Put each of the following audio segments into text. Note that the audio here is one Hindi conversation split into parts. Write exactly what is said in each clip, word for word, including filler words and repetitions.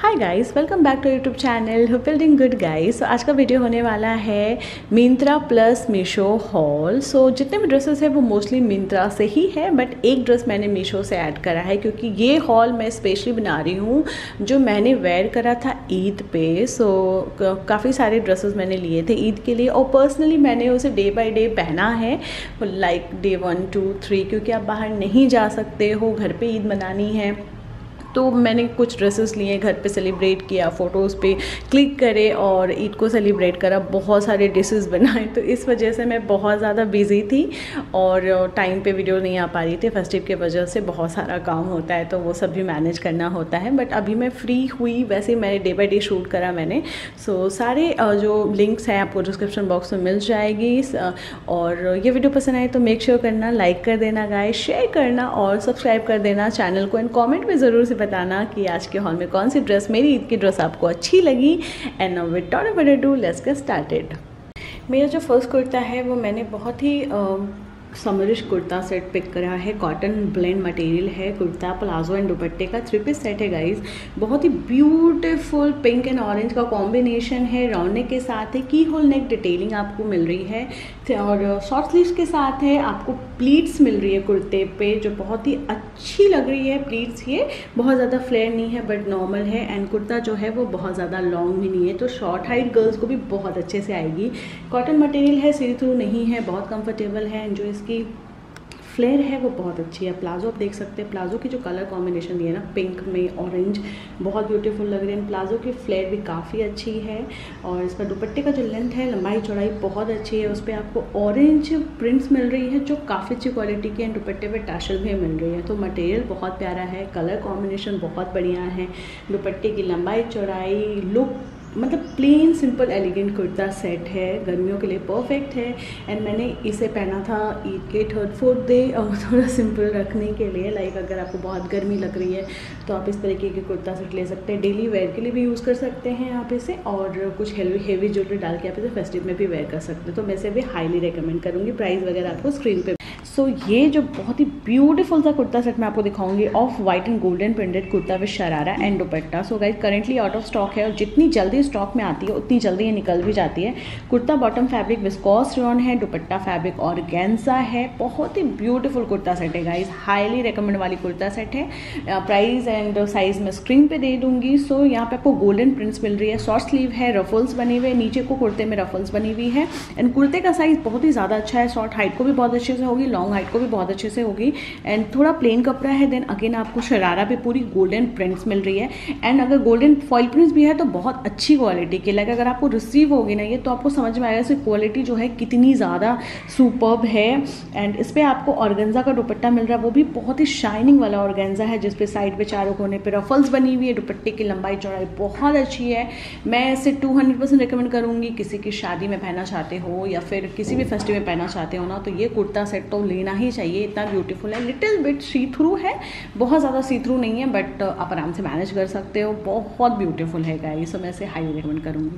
Hi guys, welcome back to YouTube channel hope building good guys. तो आज का वीडियो होने वाला है Myntra plus Meesho haul. So जितने भी ड्रेसेस है वो मोस्टली मिंत्रा से ही है, बट एक ड्रेस मैंने मीशो से ऐड करा है क्योंकि ये हॉल मैं स्पेशली बना रही हूँ जो मैंने वेयर करा था ईद पे। सो काफ़ी सारे ड्रेसेस मैंने लिए थे ईद के लिए और पर्सनली मैंने उसे डे बाय डे पहना है, like day one two three, क्योंकि आप बाहर नहीं जा सकते हो, घर पे ईद मनानी है। तो मैंने कुछ ड्रेसेस लिए, घर पे सेलिब्रेट किया, फ़ोटोज़ पे क्लिक करे और ईद को सेलिब्रेट करा, बहुत सारे डिशेस बनाए। तो इस वजह से मैं बहुत ज़्यादा बिज़ी थी और टाइम पे वीडियो नहीं आ पा रही थी। फेस्टिव के वजह से बहुत सारा काम होता है तो वो सब भी मैनेज करना होता है, बट अभी मैं फ्री हुई। वैसे मैंने डे बाई डे शूट करा मैंने। सो सारे जो लिंक्स हैं आपको डिस्क्रिप्शन बॉक्स में मिल जाएगी। और ये वीडियो पसंद आए तो मेक श्योर करना, लाइक कर देना गाइस, शेयर करना और सब्सक्राइब कर देना चैनल को, एंड कॉमेंट में ज़रूर से बताना कि आज के हॉल में कौन सी ड्रेस, मेरी ईद की ड्रेस आपको अच्छी लगी। And now without further ado let's get started. मेरा जो फर्स्ट कुर्ता है वो मैंने बहुत ही समरिश कुर्ता सेट पिक करा है। कॉटन ब्लेंड मटेरियल है, कुर्ता प्लाजो एंड दुपट्टे का थ्री पीस सेट है गाइस। बहुत ही ब्यूटीफुल पिंक एंड ऑरेंज का कॉम्बिनेशन है। राउंड नेक के साथ है, की होल नेक डिटेलिंग आपको मिल रही है और शॉर्ट स्लीव्स के साथ है। आपको प्लीट्स मिल रही है कुर्ते पे जो बहुत ही अच्छी लग रही है। प्लीट्स ये बहुत ज़्यादा फ्लेयर नहीं है बट नॉर्मल है, एंड कुर्ता जो है वो बहुत ज़्यादा लॉन्ग भी नहीं है, तो शॉर्ट हाइट गर्ल्स को भी बहुत अच्छे से आएगी। कॉटन मटेरियल है, सी थ्रू नहीं है, बहुत कंफर्टेबल है। जो इसकी फ्लेयर है वो बहुत अच्छी है। प्लाजो आप देख सकते हैं, प्लाजो की जो कलर कॉम्बिनेशन दिया है ना, पिंक में ऑरेंज, बहुत ब्यूटीफुल लग रही है। प्लाजो की फ्लेयर भी काफ़ी अच्छी है और इसका दुपट्टे का जो लेंथ है, लंबाई चौड़ाई बहुत अच्छी है। उस पर आपको ऑरेंज प्रिंट्स मिल रही है जो काफ़ी अच्छी क्वालिटी की है। दुपट्टे पे टैशल भी मिल रही है, तो मटेरियल बहुत प्यारा है, कलर कॉम्बिनेशन बहुत बढ़िया है। दुपट्टे की लंबाई चौड़ाई, लुक मतलब plain simple elegant kurta set है, गर्मियों के लिए परफेक्ट है। एंड मैंने इसे पहना था ईद के थर्ड फोर्थ डे और थोड़ा सिंपल रखने के लिए। लाइक अगर आपको बहुत गर्मी लग रही है तो आप इस तरीके के कुर्ता सेट ले सकते हैं, डेली वेयर के लिए भी यूज़ कर सकते हैं आप इसे, और कुछ हेवी हेवी ज्वेलरी डाल के आप इसे फेस्टिव में भी वेयर कर सकते हैं। तो मैं इसे भी हाईली रिकमेंड करूँगी। प्राइस वगैरह आपको स्क्रीन पे। सो so, ये जो बहुत ही ब्यूटीफुल सा कुर्ता सेट मैं आपको दिखाऊंगी, off white and golden printed kurta with sharara and dupatta. So guys currently out of stock है और जितनी जल्दी स्टॉक में आती है उतनी जल्दी ये निकल भी जाती है। Kurta bottom fabric viscose rayon है, दुपट्टा फैब्रिक ऑर्गेन्जा है। बहुत ही ब्यूटीफुल कुर्ता सेट है गाइस, हाईली रिकमेंड वाली कुर्ता सेट है। प्राइस एंड साइज मैं स्क्रीन पे दे दूंगी। सो so, यहाँ पे आपको गोल्डन प्रिंट्स मिल रही है, शॉर्ट स्लीव है, रफल्स बने हुए, नीचे को कुर्ते में रफल्स बनी हुई है। एंड कुर्ते का साइज बहुत ही ज़्यादा अच्छा है, शॉर्ट हाइट को भी बहुत अच्छे से होगी, लॉन्ग हाइट को भी बहुत अच्छे से होगी। एंड थोड़ा प्लेन कपड़ा है। देन अगेन आपको शरारा पे पूरी गोल्डन प्रिंट्स मिल रही है, एंड अगर गोल्डन फॉइल प्रिंट्स भी है तो बहुत अच्छी क्वालिटी की। लाइक अगर आपको रिसीव होगी ना ये तो आपको समझ में आएगा इसकी क्वालिटी जो है कितनी ज़्यादा सुपर्ब है। एंड इस पर आपको ऑर्गेन्जा का दुपट्टा मिल रहा है, वो भी बहुत ही शाइनिंग वाला ऑर्गेन्जा है जिसपे साइड पे चारों कोने पे रफल्स बनी हुई है। दुपट्टे की लंबाई चौड़ाई बहुत अच्छी है। मैं इसे टू हंड्रेड परसेंट रिकमेंड करूँगी। किसी की शादी में पहनना चाहते हो या फिर किसी भी फेस्टिवल में पहनना चाहते हो ना, तो ये कुर्ता सेट तो लेना ही चाहिए। इतना ब्यूटीफुल है, लिटिल बिट सी थ्रू है, बहुत ज़्यादा सी थ्रू नहीं है, बट आप आराम से मैनेज कर सकते हो। बहुत ब्यूटीफुल है गाइस, सो मैं इसे हाईली रिकमेंड करूँगी।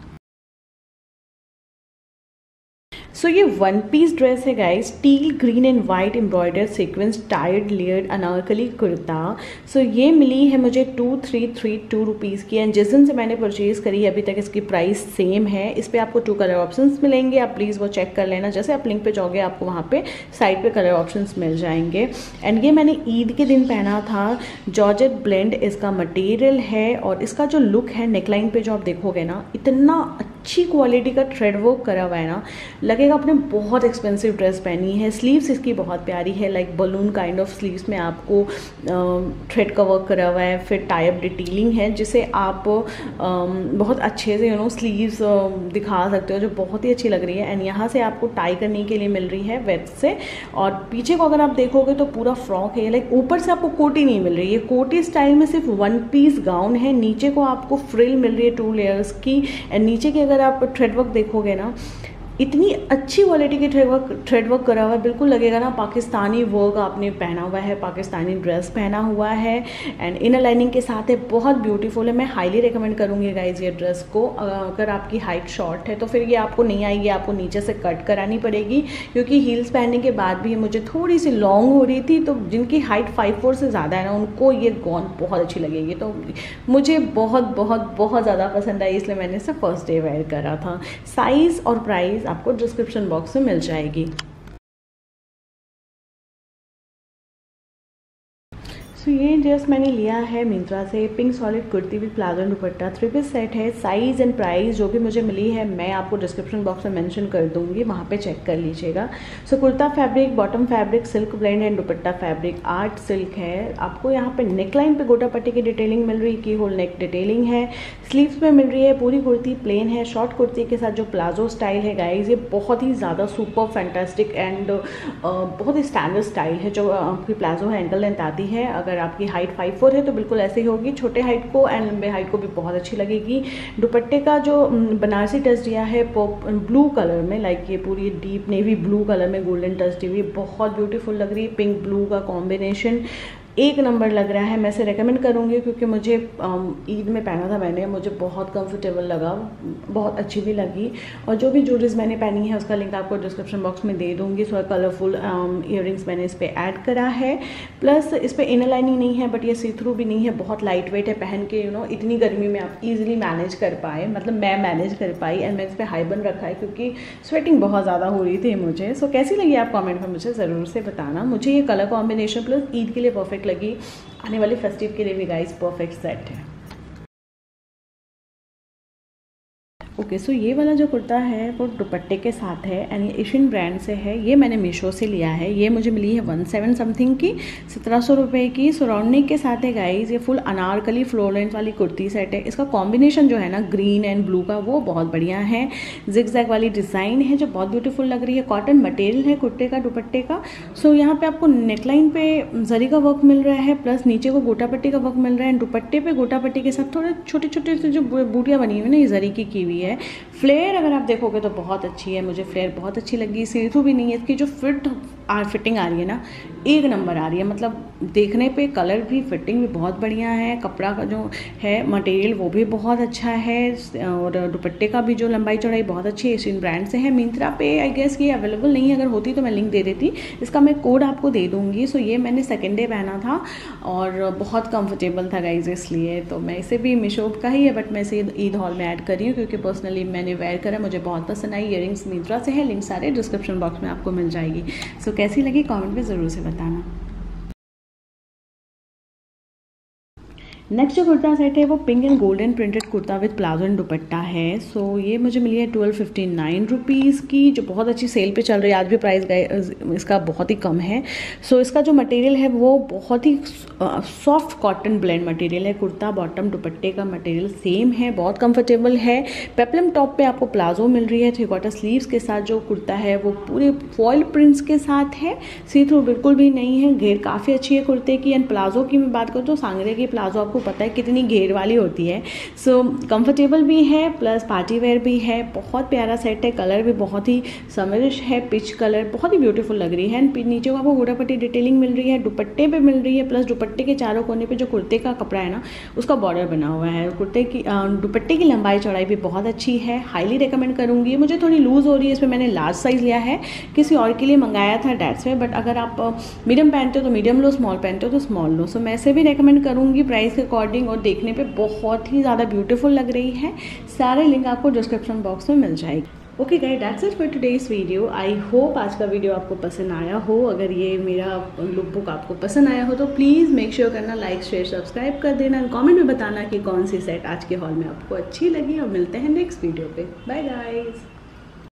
सो so, ये वन पीस ड्रेस है guys, teal green and white embroidered sequence टाइड layered Anarkali kurta. So so, ये मिली है मुझे two three three two rupees की, एंड जिस दिन से मैंने परचेज़ करी है अभी तक इसकी प्राइस सेम है। इस पर आपको टू कलर ऑप्शंस मिलेंगे, आप प्लीज़ वो चेक कर लेना। जैसे आप लिंक पे जाओगे आपको वहाँ पे साइड पे कलर ऑप्शंस मिल जाएंगे। एंड ये मैंने ईद के दिन पहना था। जॉर्जेट ब्लेंड इसका मटेरियल है और इसका जो लुक है, नेकलाइन पे जो आप देखोगे ना, इतना अच्छी क्वालिटी का थ्रेड वर्क करा हुआ है ना, लगेगा आपने बहुत एक्सपेंसिव ड्रेस पहनी है। स्लीव्स इसकी बहुत प्यारी है, like balloon kind of sleeves में आपको थ्रेड का वर्क करा हुआ है, फिर टाई अप डिटेलिंग है जिसे आप आ, बहुत अच्छे से यू नो स्लीव्स दिखा सकते हो, जो बहुत ही अच्छी लग रही है। एंड यहाँ से आपको टाई करने के लिए मिल रही है वेब से, और पीछे को अगर आप देखोगे तो पूरा फ्रॉक है। लाइक ऊपर से आपको कोटी नहीं मिल रही है, कोटी स्टाइल में सिर्फ वन पीस गाउन है। नीचे को आपको फ्रिल मिल रही है टू लेयर्स की, एंड नीचे की अगर आप थ्रेड वर्क देखोगे ना, इतनी अच्छी क्वालिटी की थ्रेड वर्क थ्रेड वर्क करा हुआ है, बिल्कुल लगेगा ना पाकिस्तानी वर्क आपने पहना हुआ है, पाकिस्तानी ड्रेस पहना हुआ है। एंड इनर लाइनिंग के साथ है, बहुत ब्यूटीफुल है। मैं हाईली रिकमेंड करूँगी गाइज ये ड्रेस को। अगर आपकी हाइट शॉर्ट है तो फिर ये आपको नहीं आएगी, आपको नीचे से कट करानी पड़ेगी, क्योंकि हील्स पहनने के बाद भी ये मुझे थोड़ी सी लॉन्ग हो रही थी। तो जिनकी हाइट फाइव फोर से ज़्यादा है ना, उनको ये गॉन बहुत अच्छी लगेगी। तो मुझे बहुत बहुत बहुत ज़्यादा पसंद आई, इसलिए मैंने इसे फर्स्ट डे वेयर करा था। साइज़ और प्राइस आपको डिस्क्रिप्शन बॉक्स में मिल जाएगी। तो ये ड्रेस मैंने लिया है मिंत्रा से, pink solid kurti with palazzo and dupatta, three piece set है। साइज़ एंड प्राइस जो भी मुझे मिली है मैं आपको डिस्क्रिप्शन बॉक्स में मेंशन कर दूंगी, वहाँ पे चेक कर लीजिएगा। So kurta fabric, bottom fabric silk blend and dupatta fabric art silk है। आपको यहाँ पे नेक लाइन पे गोटा पट्टी की डिटेलिंग मिल रही है, की होल नेक डिटेलिंग है। स्लीव्स पे मिल रही है, पूरी कुर्ती प्लेन है। शॉर्ट कुर्ती के साथ जो प्लाजो स्टाइल है गाइज, ये बहुत ही ज़्यादा सुपर फैंटास्टिक एंड बहुत ही स्टैंडर्ड स्टाइल है। जो आपकी प्लाजो है एंकल लेंथ आती है, अगर आपकी हाइट फाइव फोर है तो बिल्कुल ऐसे ही होगी। छोटे हाइट को एंड लंबे हाइट को भी बहुत अच्छी लगेगी। दुपट्टे का जो बनारसी टच दिया है ब्लू कलर में, लाइक ये पूरी डीप नेवी ब्लू कलर में गोल्डन टच दी हुई, बहुत ब्यूटीफुल लग रही है। पिंक ब्लू का कॉम्बिनेशन एक नंबर लग रहा है। मैं इसे रेकमेंड करूँगी क्योंकि मुझे ईद में पहना था मैंने, मुझे बहुत कंफर्टेबल लगा, बहुत अच्छी भी लगी। और जो भी ज्वेलरीज मैंने पहनी है उसका लिंक आपको डिस्क्रिप्शन बॉक्स में दे दूँगी। सो कलरफुल ईयरिंग्स मैंने इस पर ऐड करा है। प्लस इस पर इनर लाइनिंग नहीं है, बट ये सी थ्रू भी नहीं है, बहुत लाइट वेट है। पहन के यू नो इतनी गर्मी में आप इजीली मैनेज कर पाए, मतलब मैं मैनेज कर पाई। एंड मैं इस पर हाई बन रखा है क्योंकि स्वेटिंग बहुत ज़्यादा हो रही थी मुझे। सो कैसी लगी आप कॉमेंट में मुझे ज़रूर से बताना। मुझे ये कलर कॉम्बिनेशन प्लस ईद के लिए परफेक्ट लगी, आने वाले फेस्टिव के लिए भी गाइस परफेक्ट सेट है। ओके okay, सो so ये वाला जो कुर्ता है वो दुपट्टे के साथ है एंड ये एशियन ब्रांड से है। ये मैंने मीशो से लिया है। ये मुझे मिली है वन सेवन समथिंग की, सत्रह सौ रुपये की। सराउंडिंग के साथ है गाइज। ये फुल अनारकली फ्लोर लेंथ वाली कुर्ती सेट है। इसका कॉम्बिनेशन जो है ना ग्रीन एंड ब्लू का, वो बहुत बढ़िया है। जिग जैग वाली डिज़ाइन है जो बहुत ब्यूटीफुल लग रही है। कॉटन मटेरियल है कुर्ते का, दुपट्टे का। सो so यहाँ पे आपको नेकलाइन पे जरी का वर्क मिल रहा है, प्लस नीचे को गोटा पट्टी का वर्क मिल रहा है। दुपट्टे पे गोटा पट्टी के साथ थोड़े छोटे छोटे से जो बूटियाँ बनी हुई है ना, ये जरी की की हुई है। फ्लेयर अगर आप देखोगे तो बहुत अच्छी है, मुझे फ्लेयर बहुत अच्छी लगी। सीथू भी नहीं है, इसकी जो फिट आ फिटिंग आ रही है ना, एक नंबर आ रही है। मतलब देखने पे कलर भी, फिटिंग भी बहुत बढ़िया है। कपड़ा का जो है मटेरियल वो भी बहुत अच्छा है। और दुपट्टे का भी जो लंबाई चौड़ाई बहुत अच्छी है। एशियन ब्रांड से है। मिंत्रा पे आई गेस ये अवेलेबल नहीं है, अगर होती तो मैं लिंक दे देती। इसका मैं कोड आपको दे दूँगी। सो ये मैंने सेकेंड डे पहना था और बहुत कंफर्टेबल था गाइज, इसलिए तो मैं इसे भी मीशो का ही है, बट मैं इसे ईद हॉल में ऐड कर रही हूँ क्योंकि पर्सनली मैंने वेयर करा, मुझे बहुत पसंद आई। ईयरिंग्स मिंत्रा से है, लिंक सारे डिस्क्रिप्शन बॉक्स में आपको मिल जाएगी। सो कैसी लगी कमेंट में ज़रूर से बताना। नेक्स्ट जो कुर्ता सेट है वो pink and golden printed kurta with palazzo and dupatta है। सो so, ये मुझे मिली है ट्वेल्व फिफ्टी नाइन रुपीज़ की, जो बहुत अच्छी सेल पे चल रही है। आज भी प्राइस इसका बहुत ही कम है। सो so, इसका जो मटेरियल है वो बहुत ही सॉफ्ट कॉटन ब्लेंड मटेरियल है। कुर्ता बॉटम दुपट्टे का मटेरियल सेम है, बहुत कंफर्टेबल है। पेप्लम टॉप पे आपको प्लाजो मिल रही है। थ्री क्वार्टर स्लीव्स के साथ जो कुर्ता है वो पूरे फॉयल प्रिंट्स के साथ है। सी थ्रू बिल्कुल भी नहीं है। घेर काफ़ी अच्छी है कुर्ते की। एंड प्लाजो की मैं बात करूँ तो सांगरे की प्लाजो आपको पता है कितनी घेर वाली होती है। सो so, कंफर्टेबल भी है प्लस पार्टी वेयर भी है। बहुत प्यारा सेट है। कलर भी बहुत ही समरिश है, पिच कलर, बहुत ही ब्यूटीफुल लग रही है। एंड नीचे को आपको गोटा पट्टी डिटेलिंग मिल रही है, दुपट्टे पे मिल रही है। प्लस दुपट्टे के चारों कोने पे जो कुर्ते का कपड़ा है ना, उसका बॉर्डर बना हुआ है। कुर्ते की दुपट्टे की लंबाई चौड़ाई भी बहुत अच्छी है। हाईली रिकमेंड करूँगी। मुझे थोड़ी लूज़ हो रही है, इसमें मैंने लार्ज साइज़ लिया है, किसी और के लिए मंगाया था डैट्स में। बट अगर आप मीडियम पहनते हो तो मीडियम लो, स्मॉल पहनते हो तो स्मॉल लो। सो मैं इसे भी रिकमेंड करूँगी प्राइस के अकॉर्डिंग। और देखने पे बहुत ही ज़्यादा ब्यूटीफुल लग रही है। सारे लिंक आपको डिस्क्रिप्शन बॉक्स में मिल जाएगी। Okay guys, that's it for today's video. I hope आज का वीडियो आपको पसंद आया हो। अगर ये मेरा लुक बुक आपको पसंद आया हो तो प्लीज़ मेक श्योर करना लाइक शेयर सब्सक्राइब कर देना। कमेंट में बताना कि कौन सी सेट आज के हॉल में आपको अच्छी लगी। और मिलते हैं नेक्स्ट वीडियो पे। Bye guys.